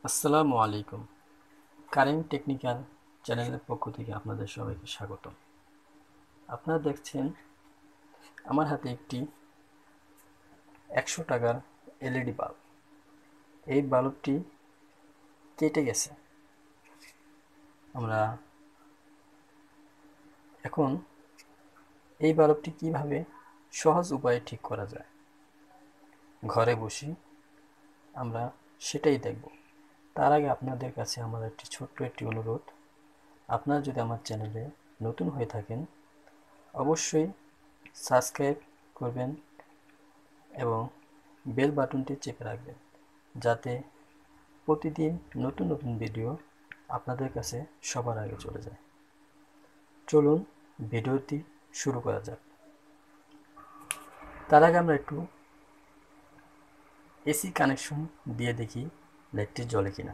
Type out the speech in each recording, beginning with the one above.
আসসালামু আলাইকুম। Current technical চ্যানেলের পক্ষ থেকে আপনাদের সবাইকে স্বাগত। আপনারা দেখছেন আমার হাতে একটি 100 টাকার এলইডি বাল্ব। এই বাল্বটি কেটে গেছে। আমরা এখন এই বাল্বটি কিভাবে সহজ উপায়ে ঠিক করা যায় ঘরে বসে আমরা সেটাই দেখব। তার আগে আপনাদের কাছে আমার ছোট্ট একটি অনুরোধ, আপনারা যদি আমার চ্যানেলে নতুন হয়ে থাকেন অবশ্যই সাবস্ক্রাইব করবেন এবং বেল বাটনটি চেপে রাখবেন, যাতে প্রতিদিন নতুন নতুন ভিডিও আপনাদের কাছে সবার আগে চলে যায়। চলুন ভিডিওটি শুরু করা যাক। তার আগে আমরা একটু এসি কানেকশন দিয়ে দেখি লাইটটি জ্বলে কিনা।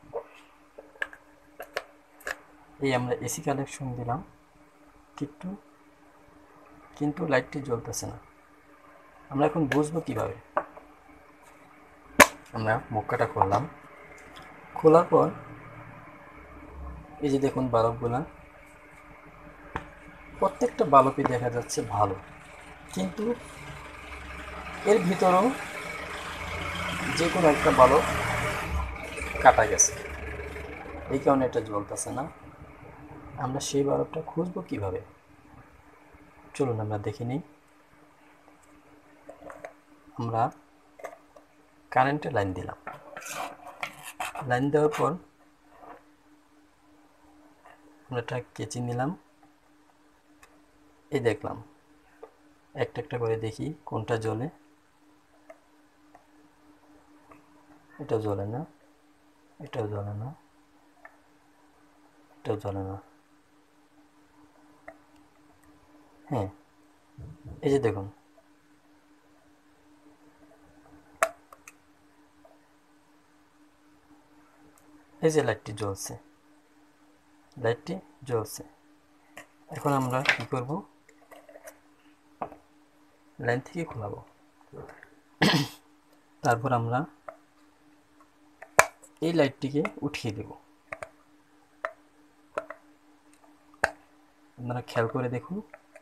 এই আমরা এসি কানেকশন দিলাম কিন্তু লাইটটি জ্বলতেছে না। আমরা এখন বুঝবো কিভাবে। আমরা মুখটা করলাম, খোলার পর এই যে দেখুন বাল্বগুলা, প্রত্যেকটা বাল্বই দেখা যাচ্ছে ভালো, কিন্তু এর ভিতরেও যে কোনো একটা বাল্ব কাটা গেছে, এই কারণে এটা জ্বলতেছে না। আমরা সেই বাল্বটা খুঁজবো কিভাবে, চলুন আমরা দেখে নিই। আমরা কারেন্টের লাইন দিলাম, লাইন দেওয়ার পর আমরা একটা কেচি নিলাম। এই দেখলাম একটা একটা করে দেখি কোনটা জ্বলে। এটা জ্বলে না, এটাও জ্বলে না, এটাও জ্বলে না। হ্যাঁ, এই যে দেখুন, এই যে লাইটটি জ্বলছে, লাইটটি জ্বলছে। এখন আমরা কি করব, লাইন থেকে খোলাবো। তারপর আমরা এই লাইটটিকে উঠিয়ে দেব। আপনারা খেয়াল করে দেখুন,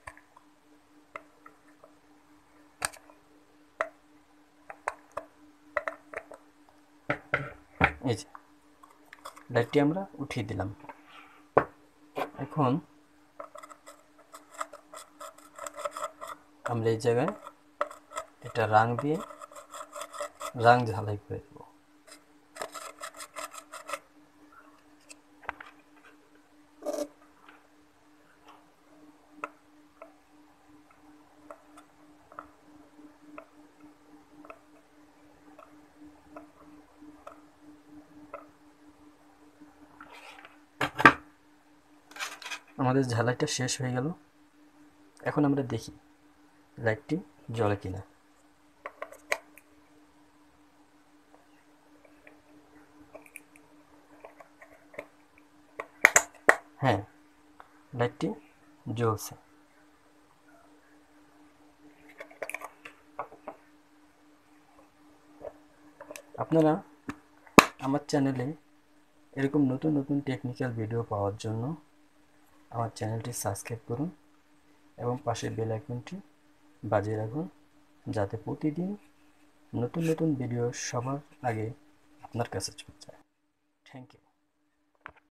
এই যে লাইটটি আমরা উঠিয়ে দিলাম। এখন আমরা এই জায়গায় এটা রাং দিয়ে রাং ঝালাই করে দেব। আমাদের ঝালাইটা শেষ হয়ে গেল। এখন আমরা দেখি লাইটটি জ্বলে কিনা। হ্যাঁ, লাইটটি জ্বলছে। আপনারা আমার চ্যানেলে এরকম নতুন নতুন টেকনিক্যাল ভিডিও পাওয়ার জন্য আমার চ্যানেলটি সাবস্ক্রাইব করুন এবং পাশের বেল আইকনটি বাজিয়ে রাখুন, যাতে প্রতিদিন নতুন নতুন ভিডিও সবার আগে আপনার কাছে চলে যায়। Thank you.